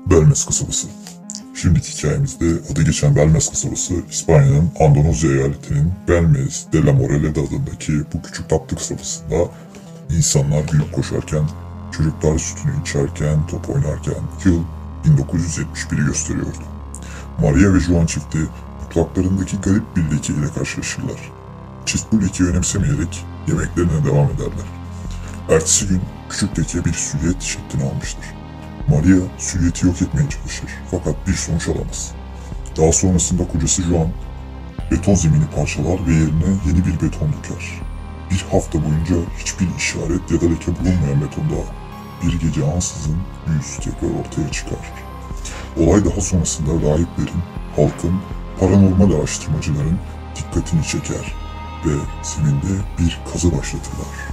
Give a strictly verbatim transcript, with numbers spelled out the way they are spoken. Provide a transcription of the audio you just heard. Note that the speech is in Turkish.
Belmez kasabası. Şimdiki hikayemizde adı geçen Belmez kasabası, İspanya'nın Andaluzya eyaletinin Belmez de la Moraleda adındaki bu küçük tatlı kasabasında insanlar gülüp koşarken, çocuklar sütünü içerken, top oynarken yıl bin dokuz yüz yetmiş biri gösteriyordu. Maria ve Juan çifti mutfaklarındaki garip bir leke ile karşılaşırlar. Çift bu lekeyi önemsemeyerek yemeklerine devam ederler. Ertesi gün küçük leke bir süliyet şeklini almıştır. Maria süliyeti yok etmeye çalışır fakat bir sonuç alamaz. Daha sonrasında kocası Juan beton zemini parçalar ve yerine yeni bir beton döker. Bir hafta boyunca hiçbir işaret ya da leke bulunmayan betonda bir gece ansızın yüz tekrar ortaya çıkar. Olay daha sonrasında rahiplerin, halkın, paranormal araştırmacıların dikkatini çeker ve zeminde bir kazı başlatırlar.